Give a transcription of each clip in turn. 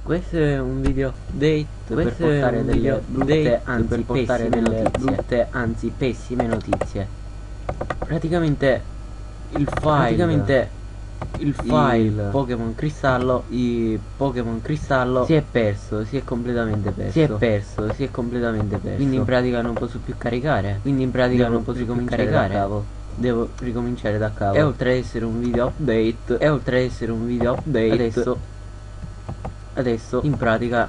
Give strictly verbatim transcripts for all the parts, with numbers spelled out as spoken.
Questo è un video update per portare delle brutte, anzi per portare delle brutte, anzi pessime notizie. Praticamente il file praticamente il file Pokémon Cristallo i Pokémon Cristallo si è perso, si è completamente perso. Si è perso, si è completamente perso. Quindi in pratica non posso più caricare. Quindi in pratica non posso ricominciare da capo. Devo ricominciare da capo. E oltre ad essere un video update, e oltre ad essere un video update, adesso Adesso in pratica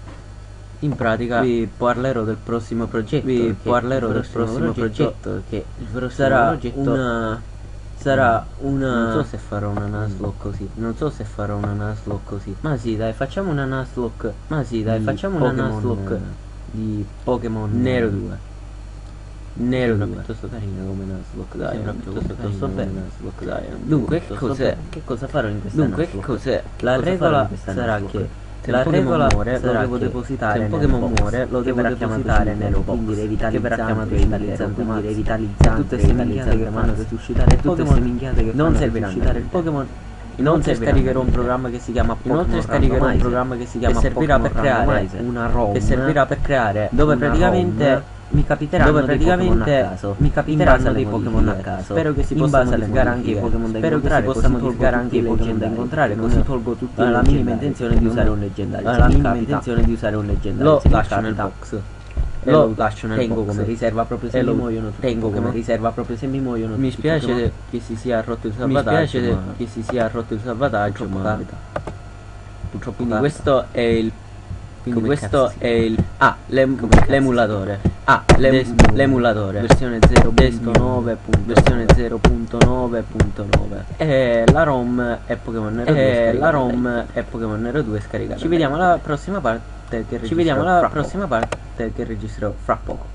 In pratica vi parlerò del prossimo progetto Vi parlerò del prossimo progetto Che sarà una Sarà una Non so se farò una Nuzlocke così Non so se farò una Nuzlocke così Ma sì dai facciamo una Nuzlocke Ma sì dai facciamo una Nuzlocke Di Pokémon Nero due Nero due piuttosto carina come Nuzlocke dai Sembra piuttosto bene Nuzlocke dai Dunque che cos'è Che cosa farò in questa Dunque che cos'è La regola sarà che la regola muore, lo devo depositare nel Pokémon muore, lo devo depositare nel quindi revitalizzante, revitalizzante, quindi revitalizzante, tutte queste minchiate che fanno per suscitare il Pokémon, minchiate che non servirà a suscitare il Pokémon. Inoltre scaricherò un programma che si chiama Pokémon Inoltre scaricherò un programma che si chiama che servirà per creare una ROM che servirà per creare dove praticamente mi capiteranno dove praticamente a caso. mi capiteranno dei Pokémon a caso. Spero che si possano modificare anche i Pokémon da incontrare. Spero che si possano modificare anche i Pokémon da incontrare. Così tolgo tutti la minima intenzione di usare un leggendario. La minima intenzione di usare un leggendario. Lo lascio nel box. Lo lascio nel tengo come riserva proprio se mi muoiono tutti. Tengo come riserva proprio se mi muoiono. Mi spiace che si sia rotto il salvataggio. Mi spiace che si sia rotto il salvataggio. Ma purtroppo quindi questo è il Quindi Come questo è il Ah, l'emulatore Ah, l'emulatore Versione zero punto nove Versione zero punto nove punto nove E la ROM è Pokémon Nero due La ROM è Pokémon Nero due scaricata. Ci vediamo alla prossima parte che Ci vediamo alla prossima parte che registrerò fra poco.